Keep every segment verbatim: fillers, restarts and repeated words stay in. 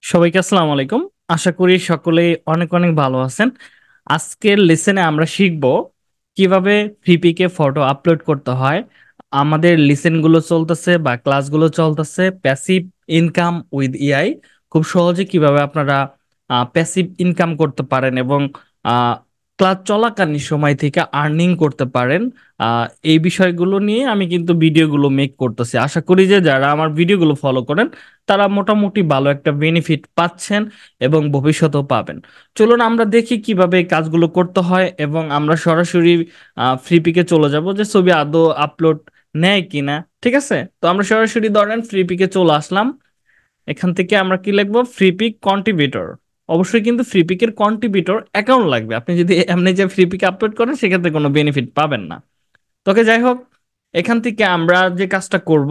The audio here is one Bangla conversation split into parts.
সবাইকে আসসালামু আলাইকুম। আশা করি সকলে অনেক অনেক ভালো আছেন। আজকের লেসনে আমরা শিখব কিভাবে ফ্রিপিকে ফটো আপলোড করতে হয়। আমাদের লিসেনগুলো চলতেছে বা ক্লাসগুলো চলতেছে প্যাসিভ ইনকাম উইথ এআই। খুব সহজে কিভাবে আপনারা প্যাসিভ ইনকাম করতে পারেন এবং ক্লাস চলাকালীন সময় থেকে আর্নিং করতে পারেন। আহ, এই বিষয়গুলো নিয়ে আমি কিন্তু ভিডিওগুলো মেক করতেছি। আশা করি যে যারা আমার ভিডিওগুলো ফলো করেন তারা মোটামুটি ভালো একটা বেনিফিট পাচ্ছেন এবং ভবিষ্যতেও পাবেন। চলুন আমরা দেখি কিভাবে এই কাজগুলো করতে হয় এবং আমরা সরাসরি ফ্রিপিকে চলে যাব যে ছবি আদৌ আপলোড নেয় কিনা। ঠিক আছে, তো আমরা সরাসরি ধরেন ফ্রিপিকে চলে আসলাম। এখান থেকে আমরা কি লিখবো, ফ্রিপিক কন্ট্রিবিউটর। অবশ্যই কিন্তু ফ্রিপিকের কন্ট্রিবিউটর অ্যাকাউন্ট লাগবে। আপনি যদি এমনি যে ফ্রিপিকে আপলোড করেন সেক্ষেত্রে কোনো বেনিফিট পাবেন না। তোকে যাই হোক, এখান থেকে আমরা যে কাজটা করব,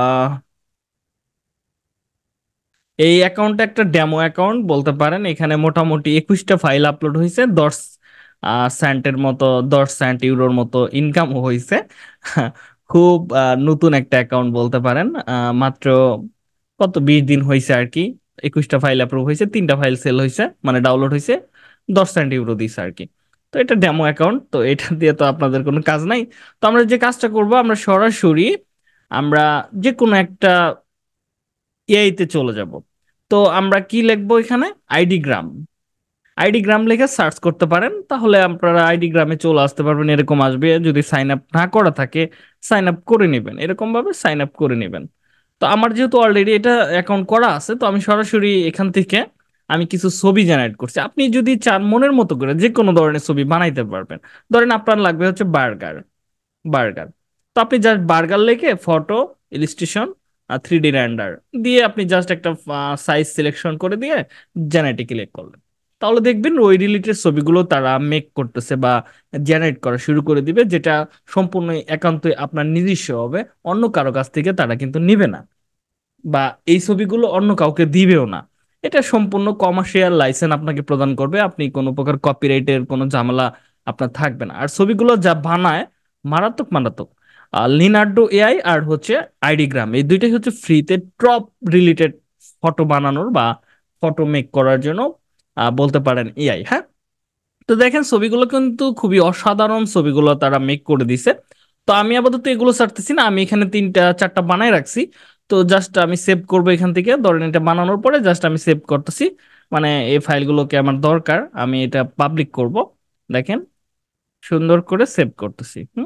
এই অ্যাকাউন্টটা একটা ডেমো অ্যাকাউন্ট বলতে পারেন। এখানে মোটামুটি একুশটা ফাইল আপলোড হয়েছে, দশ সেন্টের মতো, দশ সেন্ট ইউরোর মতো ইনকাম হয়েছে। খুব আহ, নতুন একটা অ্যাকাউন্ট বলতে পারেন। আহ, মাত্র কত বিশ দিন হয়েছে আর কি। একুশটা ফাইল অ্যাপ্রুভ হয়েছে, তিনটা ফাইল সেল হয়েছে, মানে ডাউনলোড হয়েছে, দশ সেন্ট ইউরো দিছে আর কি। তো এটা ডেমো অ্যাকাউন্ট, তো এটা দিয়ে তো আপনাদের কোনো কাজ নাই। তো আমরা যে কাজটা করব, আমরা সরাসরি আমরা যে কোনো একটা এআই তে চলে যাব। তো আমরা কি লিখবো এখানে, আইডি গ্রাম। আইডি গ্রাম লিখে সার্চ করতে পারেন, তাহলে আপনারা আইডি গ্রামে চলে আসতে পারবেন। এরকম আসবে, যদি সাইন আপ না করা থাকে সাইন আপ করে নেবেন, এরকম ভাবে সাইন আপ করে নেবেন। তো আমার যেহেতু অলরেডি এটা অ্যাকাউন্ট করা আছে, তো আমি সরাসরি এখান থেকে আমি কিছু ছবি জেনারেট করছি। আপনি যদি চান মনের মতো করে যে কোনো ধরনের ছবি বানাইতে পারবেন। ধরেন আপনার লাগবে হচ্ছে বার্গার, বার্গার। তো আপনি জাস্ট বার্গার লিখে ফটো, ইলিস্ট্রেশন আর থ্রি ডি রেন্ডার দিয়ে আপনি জাস্ট একটা সাইজ সিলেকশন করে দিয়ে জেনারেটে ক্লিক করলেন, তাহলে দেখবেন ওই রিলেটেড ছবিগুলো তারা মেক করতেছে বা জেনারেট করা শুরু করে দিবে, যেটা সম্পূর্ণ একান্তই আপনার নিজস্ব হবে। অন্য কারো কাছ থেকে তারা কিন্তু নিবে না, বা এই ছবিগুলো অন্য কাউকে দিবেও না। এটা সম্পূর্ণ কমার্শিয়াল লাইসেন্স আপনাকে প্রদান করবে। আপনি কোনো প্রকার কপিরাইটের কোনো ঝামেলা আপনার থাকবে না। আর ছবিগুলো যা বানায় মারাত্মক মারাত্মক। আর লিনার্ডো এআই আর হচ্ছে আইডিগ্রাম, এই দুইটাই হচ্ছে ফ্রিতে টপ রিলেটেড ফটো বানানোর বা ফটো মেক করার জন্য আহ, বলতে পারেন এআই। হ্যাঁ, তো দেখেন ছবিগুলো কিন্তু খুবই অসাধারণ ছবিগুলো তারা মেক করে দিছে। তো আমি আপাতত এগুলো ছাড়তেছি না, আমি এখানে তিনটা চারটা বানাই রাখছি। তো জাস্ট আমি সেভ করব এখান থেকে, ধরেন এটা বানানোর পরে জাস্ট আমি সেভ করতেছি। মানে এই ফাইলগুলোকে আমার দরকার, আমি এটা পাবলিক করব। দেখেন সুন্দর করে সেভ করতেছি। হুম,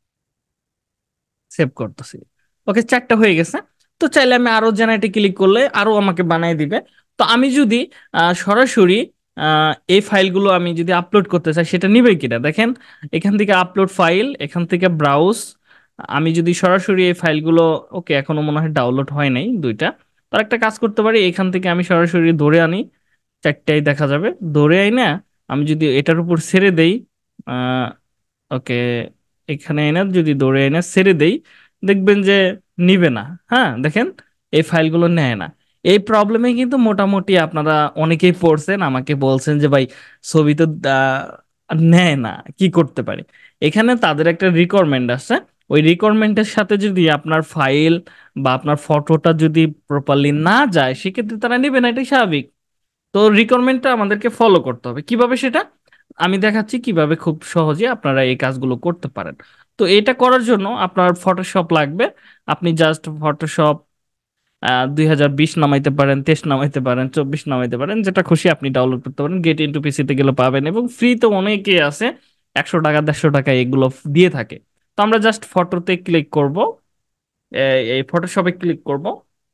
সেভ করতেছি। ওকে, চারটা হয়ে গেছে। তো চাইলে আমি আরো জেনারেটে ক্লিক করলে আরো আমাকে বানিয়ে দিবে। তো আমি যদি আহ, সরাসরি আহ, এই ফাইলগুলো আমি যদি আপলোড করতে চাই, সেটা নিবে কিনা দেখেন। এখান থেকে আপলোড ফাইল, এখান থেকে ব্রাউজ। আমি যদি সরাসরি এই ফাইলগুলো, ওকে এখনো মনে হয় ডাউনলোড হয় নাই দুইটা। তার একটা কাজ করতে পারি, এখান থেকে আমি সরাসরি ধরে আনি, চারটাই দেখা যাবে। ধরে আই না, আমি যদি এটার উপর ছেড়ে দেই, ওকে, এখানে এনে যদি ধরে এনে ছেড়ে দেই, দেখবেন যে নিবে না। হ্যাঁ দেখেন, এই ফাইলগুলো নেয় না। এই প্রবলেমে কিন্তু মোটামুটি আপনারা অনেকেই পড়ছেন, আমাকে বলছেন যে ভাই ছবি তো আহ, নেয় না, কি করতে পারি। এখানে তাদের একটা রিকোয়ারমেন্ট আছে। ওই রিকোয়ারমেন্টের সাথে যদি আপনার ফাইল বা আপনার ফটোটা যদি প্রপারলি না যায়, সেক্ষেত্রে তারা নেবে না, এটাই স্বাভাবিক। তো রিকোয়ারমেন্টটা আমাদেরকে ফলো করতে হবে। কিভাবে সেটা আমি দেখাচ্ছি, কিভাবে খুব সহজে আপনারা এই কাজগুলো করতে পারেন। তো এটা করার জন্য আপনার ফটোশপ লাগবে। আপনি জাস্ট ফটোশপ দুই হাজার বিশ নামাইতে পারেন, তেইশ নামাইতে পারেন, চব্বিশ নামাইতে পারেন, যেটা খুশি আপনি ডাউনলোড করতে পারেন। গেট ইনটু পিসিতে গেলে পাবেন, এবং ফ্রিতে অনেকে আছে, একশো টাকা দেড়শো টাকা এগুলো দিয়ে থাকে। তো আমরা জাস্ট ফটোতে ক্লিক করব, এই ফটোশপে ক্লিক করব।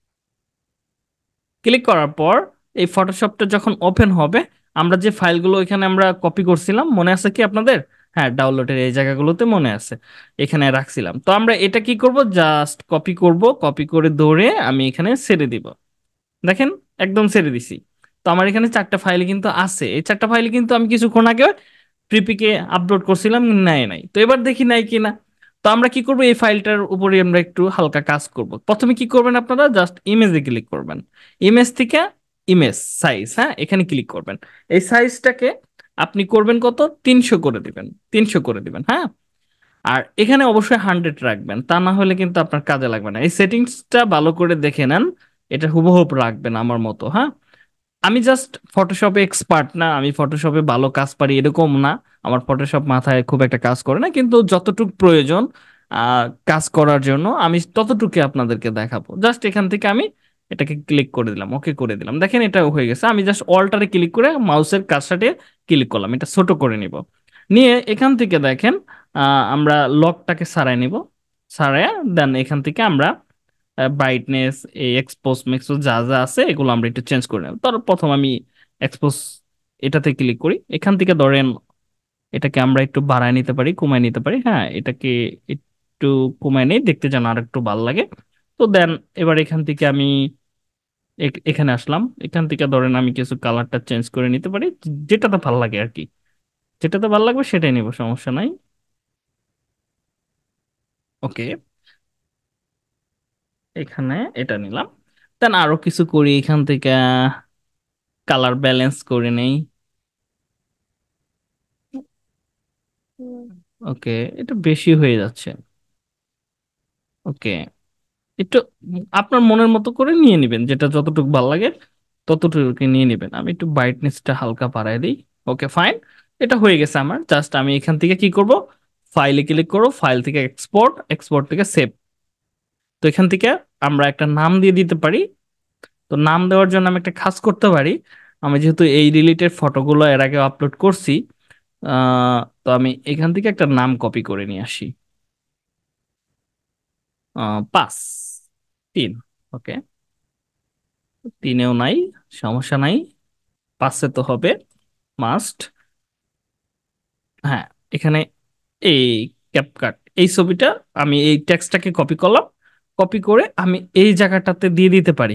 ক্লিক করার পর এই ফটোশপটা যখন ওপেন হবে, আমরা যে ফাইলগুলো এখানে আমরা কপি করছিলাম, মনে আছে কি আপনাদের? হ্যাঁ, ডাউনলোডের এই জায়গাগুলোতে মনে আছে, এখানে রাখছিলাম। তো আমরা এটা কি করব, জাস্ট কপি করব, কপি করে ধরে আমি এখানে ছেড়ে দিব। দেখেন, একদম ছেড়ে দিছি। তো আমার এখানে চারটা ফাইল কিন্তু আছে, এই চারটা ফাইল কিন্তু আমি কিছুক্ষণ আগে ট্রিপিকে আপলোড করছিলাম, নাই নাই। তো এবার দেখি নাই কিনা। তো আমরা কি করব, এই ফাইলটার উপরে আমরা একটু হালকা কাজ করব। প্রথমে কি করবেন, আপনারা জাস্ট ইমেজে ক্লিক করবেন। ইমেজ থেকে ইমেজ সাইজ, হ্যাঁ এখানে ক্লিক করবেন। এই সাইজটাকে আপনি করবেন কত, তিনশো করে দিবেন, তিনশো করে দিবেন। হ্যাঁ, আর এখানে অবশ্যই হান্ড্রেড রাখবেন, তা না হলে কিন্তু আপনার কাজে লাগবে না। এই সেটিংসটা ভালো করে দেখে নেন, এটা হুবহুব রাখবেন আমার মতো। হ্যাঁ, আমি জাস্ট ফটোশপে এক্সপার্ট না, আমি ফটোশপে ভালো কাজ পারি এরকম না। আমার ফটোশপ মাথায় খুব একটা কাজ করে না, কিন্তু যতটুকু প্রয়োজন আহ, কাজ করার জন্য আমি ততটুকু আপনাদেরকে দেখাবো। জাস্ট এখান থেকে আমি এটাকে ক্লিক করে দিলাম, ওকে করে দিলাম, দেখেন এটা হয়ে গেছে। আমি জাস্ট অল্টারে ক্লিক করে মাউসের কাজটাতে ক্লিক করলাম, এটা ছোট করে নিব। নিয়ে এখান থেকে দেখেন আহ, আমরা লকটাকে সারাই নিব। সারায় দেন এখান থেকে আমরা ব্রাইটনেস, এই এক্সপোজ মেক্সপোজ যা যা আছে এগুলো আমরা একটু চেঞ্জ করে নেব। ধর প্রথম আমি এক্সপোজ এটাতে ক্লিক করি, এখান থেকে ধরেন এটাকে আমরা একটু বাড়ায় নিতে পারি, কমায় নিতে পারি। হ্যাঁ, এটাকে একটু কমায় নেই, দেখতে যেন আর একটু ভালো লাগে। তো দেন এবার এখান থেকে আমি এ- এখানে আসলাম, এখান থেকে ধরেন আমি কিছু কালারটা চেঞ্জ করে নিতে পারি, যেটাতে ভালো লাগে আর কি। যেটাতে ভালো লাগবে সেটাই নিব, সমস্যা নাই। ওকে, এখানে এটা নিলাম। দেন আরো কিছু করি এখান থেকে, কালার ব্যালেন্স করে নেই। ওকে, এটা বেশি হয়ে যাচ্ছে। ওকে, একটু আপনার মনের মতো করে নিয়ে নেবেন, যেটা যতটুকু ভালো লাগে ততটুকু নিয়ে নেবেন। আমি একটু ব্রাইটনেসটা হালকা বাড়ায় দিই। ওকে ফাইন, এটা হয়ে গেছে আমার। জাস্ট আমি এখান থেকে কি করব, ফাইলে ক্লিক করব, ফাইল থেকে এক্সপোর্ট, এক্সপোর্ট থেকে সেভ। তো এখান থেকে আমরা একটা নাম দিয়ে দিতে পারি। তো নাম দেওয়ার জন্য আমি একটা কাজ করতে পারি। আমি যেহেতু এই রিলেটেড ফটোগুলো এর আগে আপলোড করছি, আহ, তো আমি এখান থেকে একটা নাম কপি করে নিয়ে আসি। আহ, পাঁচ, তিন। ওকে, তিনেও নাই, সমস্যা নাই, পাঁচে তো হবে মাস্ট। হ্যাঁ, এখানে এই ক্যাপকাট এই ছবিটা, আমি এই টেক্সটটাকে কপি করলাম। কপি করে আমি এই জায়গাটাতে দিয়ে দিতে পারি,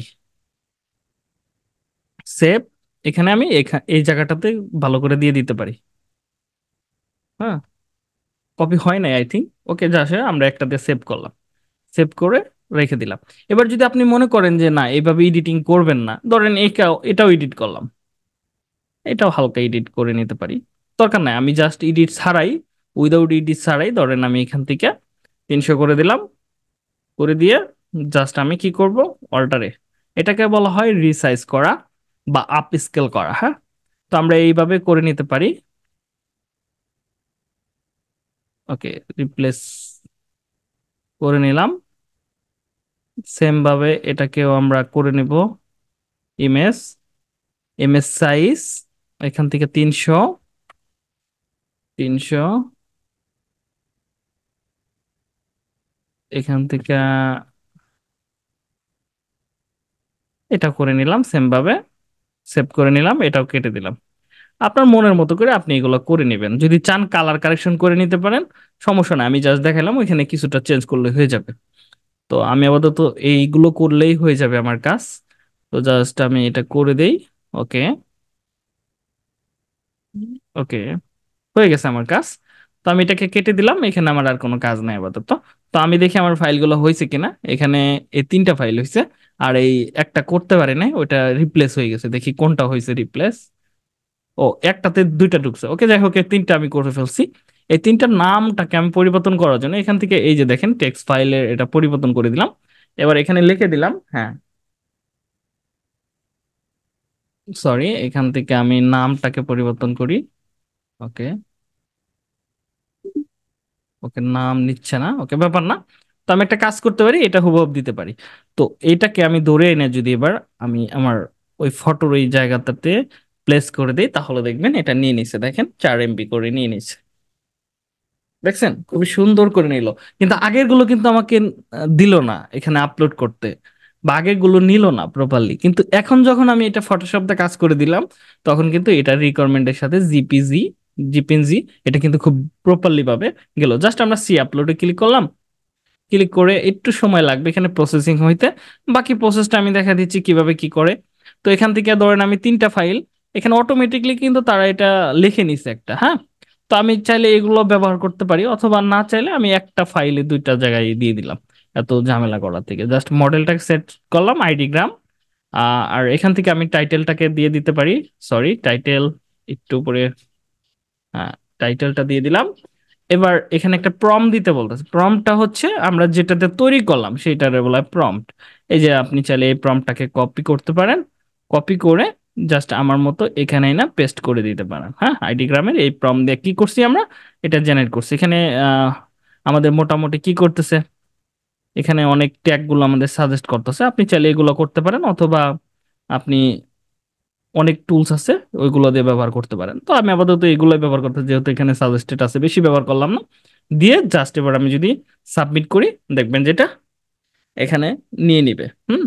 সেভ। এখানে আমি এখা- এই জায়গাটাতে ভালো করে দিয়ে দিতে পারি। হ্যাঁ, কপি হয় নাই আই থিঙ্ক। ওকে, যা আসে আমরা একটাতে সেভ করলাম, সেভ করে রেখে দিলাম। এবার যদি আপনি মনে করেন যে না এইভাবে এডিটিং করবেন না, ধরেন এটাও এটাও এডিট করলাম, এটাও হালকা এডিট করে নিতে পারি। দরকার নাই, আমি জাস্ট এডিট ছাড়াই, উইদাউট এডিট ছাড়াই ধরেন আমি এখান থেকে তিনশো করে দিলাম। করে দিয়ে জাস্ট আমি কি করব, অল্টারে, এটাকে বলা হয় রিসাইজ করা বা আপ স্কেল করা। হ্যাঁ, তো আমরা এইভাবে করে নিতে পারি। ওকে, রিপ্লেস করে নিলাম। সেম ভাবে এটাকেও আমরা করে নিব, ইমেজ, ইমেজ সাইজ এখান থেকে তিনশো, তিনশো, এখান থেকে এটা করে নিলাম সেম ভাবে, সেভ করে নিলাম, এটাও কেটে দিলাম। আপনার মনের মতো করে আপনি এগুলো করে নেবেন, যদি চান কালার কারেকশন করে নিতে পারেন, সমস্যা নাই। আমি জাস্ট দেখালাম, ওইখানে কিছুটা চেঞ্জ করলে হয়ে যাবে। তো আমি আপাতত এইগুলো করলেই হয়ে যাবে আমার কাজ। তো জাস্ট আমি এটা করে দেই। ওকে, ওকে, হয়ে গেছে আমার কাজ। তো আমি এটাকে কেটে দিলাম, এখানে আমার আর কোনো কাজ নাই আপাতত। তো আমি দেখি আমার ফাইলগুলো হয়েছে কিনা। এখানে এই তিনটা ফাইল হয়েছে, আর এই একটা করতে পারি নাই, ওটা রিপ্লেস হয়ে গেছে। দেখি কোনটা হয়েছে রিপ্লেস। ও, একটাতে দুইটা ঢুকছে। ওকে, যাই হোক, এই তিনটা আমি করে ফেলছি। এই তিনটার নামটাকে আমি পরিবর্তন করার জন্য এখান থেকে এই যে দেখেন টেক্সট ফাইলের এটা পরিবর্তন করে দিলাম। এবার এখানে লিখে দিলাম, হ্যাঁ সরি, এখান থেকে আমি নামটাকে পরিবর্তন করি। ওকে, ওকে, নাম নিচ্ছে না, ওকে ব্যাপার না। তো আমি একটা কাজ করতে পারি, এটা হুবহু দিতে পারি। তো এইটাকে আমি ধরে এনে যদি এবার আমি আমার ওই ফটোর ওই জায়গাটাতে প্লেস করে দিই, তাহলে দেখবেন এটা নিয়ে নিছে, দেখেন চার এমবি করে নিয়ে নিছে। দেখছেন খুবই সুন্দর করে নিল। কিন্তু আগের গুলো কিন্তু আমাকে দিল না এখানে আপলোড করতে, বা আগের গুলো নিল না প্রপারলি। কিন্তু এখন যখন আমি এটা ফটোশপে কাজ করে দিলাম, তখন কিন্তু এটা রিকোয়ারমেন্টের সাথে জিপিজি, জিপিএনজি, এটা কিন্তু খুব প্রপারলি ভাবে গেল। জাস্ট আমরা সি আপলোডে ক্লিক করলাম, ক্লিক করে একটু সময় লাগবে এখানে প্রসেসিং হইতে। বাকি প্রসেসটা আমি দেখা দিচ্ছি কিভাবে কি করে। তো এখান থেকে ধরেন আমি তিনটা ফাইল, এখানে অটোমেটিকলি কিন্তু তারা এটা লিখে নিছে একটা। হ্যাঁ, তো আমি চাইলে এগুলো ব্যবহার করতে পারি, অথবা না চাইলে আমি একটা ফাইলে দুইটা জায়গায় দিয়ে দিলাম। এত ঝামেলা করার থেকে জাস্ট মডেলটাকে সেট করলাম আইডি গ্রাম। আর এখান থেকে আমি টাইটেলটাকে দিয়ে দিতে পারি। সরি, টাইটেল একটু উপরে, হ্যাঁ টাইটেলটা দিয়ে দিলাম। এবার এখানে একটা প্রম্পট দিতে বলতেছে। প্রম্পটটা হচ্ছে আমরা যেটাতে তৈরি করলাম সেইটারে বলা হয় প্রম্পট। এই যে আপনি চাইলে এই প্রম্পটটাকে কপি করতে পারেন, কপি করে জাস্ট আমার মতো এখানে না পেস্ট করে দিতে পারেন। হ্যাঁ, আইডি গ্রামের এই প্রম দিয়ে কি করছি আমরা, এটা জেনারেট করছি। এখানে আহ, আমাদের মোটামুটি কি করতেছে, এখানে অনেক ট্যাগ গুলো আমাদের সাজেস্ট করতেছে, আপনি চাইলে এগুলো করতে পারেন, অথবা আপনি অনেক টুলস আছে ওইগুলো দিয়ে ব্যবহার করতে পারেন। তো আমি আপাতত এগুলো ব্যবহার করতে, যেহেতু এখানে সাজেস্টেড আছে, বেশি ব্যবহার করলাম না। দিয়ে জাস্ট এবার আমি যদি সাবমিট করি, দেখবেন যেটা এখানে নিয়ে নিবে। হুম,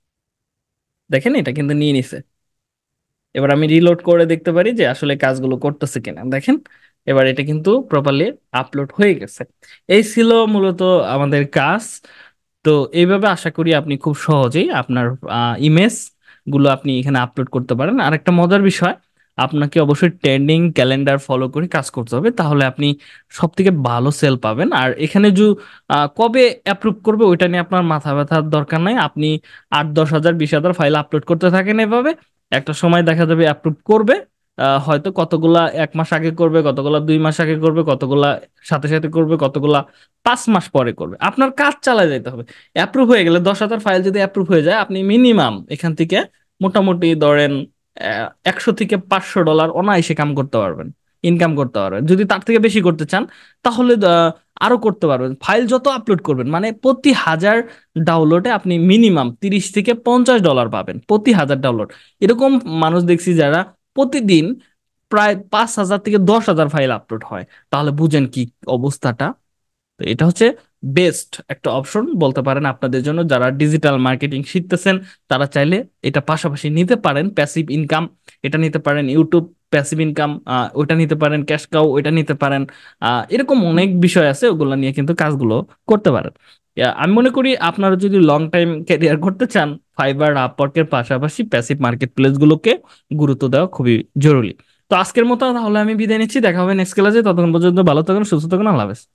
দেখেন এটা কিন্তু নিয়ে নিছে। এবার আমি রিলোড করে দেখতে পারি যে আসলে কাজগুলো করতেছে কিনা, দেখেন এবার এটা কিন্তু প্রপারলি আপলোড হয়ে গেছে। এই ছিল মূলত আমাদের কাজ। তো এইভাবে আশা করি আপনি খুব সহজেই আপনার ইমেজ গুলো আপনি এখানে আপলোড করতে পারেন। আর একটা মজার বিষয়, আপনাকে অবশ্যই ট্রেন্ডিং ক্যালেন্ডার ফলো করে কাজ করতে হবে, তাহলে আপনি সব থেকে ভালো সেল পাবেন। আর এখানে যে আহ, কবে অ্যাপ্রুভ করবে ওইটা নিয়ে আপনার মাথা ব্যথার দরকার নাই। আপনি আট দশ হাজার বিশ হাজার ফাইল আপলোড করতে থাকেন এভাবে, একটা সময় দেখা যাবে অ্যাপ্রুভ করবে। আহ, হয়তো কতগুলা এক মাস আগে করবে, কতগুলা দুই মাস আগে করবে, কতগুলা সাথে সাথে করবে, কতগুলা পাঁচ মাস পরে করবে। আপনার কাজ চালায় যেতে হবে। অ্যাপ্রুভ হয়ে গেলে, দশ হাজার ফাইল যদি অ্যাপ্রুভ হয়ে যায়, আপনি মিনিমাম এখান থেকে মোটামুটি ধরেন আহ, একশো থেকে পাঁচশো ডলার অনায়াসে কাম করতে পারবেন, ইনকাম করতে পারবেন। যদি তার থেকে বেশি করতে চান তাহলে আহ, আরো করতে পারবেন। ফাইল যত আপলোড করবেন, মানে প্রতি হাজার ডাউনলোডে আপনি মিনিমাম তিরিশ থেকে পঞ্চাশ ডলার পাবেন প্রতি হাজার ডাউনলোড। এরকম মানুষ দেখছি যারা প্রতিদিন প্রায় পাঁচ হাজার থেকে দশ হাজার ফাইল আপলোড হয়। তাহলে বুঝেন কি অবস্থাটা। তো এটা হচ্ছে বেস্ট একটা অপশন বলতে পারেন আপনাদের জন্য, যারা ডিজিটাল মার্কেটিং শিখতেছেন। তারা চাইলে এটা পাশাপাশি নিতে পারেন, প্যাসিভ ইনকাম এটা নিতে পারেন, ইউটিউব প্যাসিভ ইনকাম ওইটা নিতে পারেন, ক্যাশ কাউ ওইটা নিতে পারেন। আহ, এরকম অনেক বিষয় আছে, ওগুলো নিয়ে কিন্তু কাজগুলো করতে পারেন। আহ, আমি মনে করি আপনারা যদি লং টাইম ক্যারিয়ার করতে চান, ফাইবার আপওয়ার্কের পাশাপাশি প্যাসিভ মার্কেট প্লেস গুলোকে গুরুত্ব দেওয়া খুবই জরুরি। তো আজকের মতো তাহলে আমি বিদায় নিচ্ছি, দেখা হবে নেক্সট ক্লাসে। ততক্ষণ পর্যন্ত ভালো থাকুন, সুস্থ থাকুন, আল্লাহ হাফেজ।